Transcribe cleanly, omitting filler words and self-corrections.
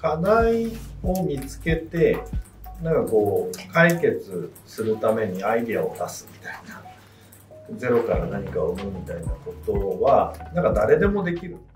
課題を見つけて、なんかこう解決するためにアイデアを出すみたいな、ゼロから何かを生むみたいなことはなんか誰でもできる。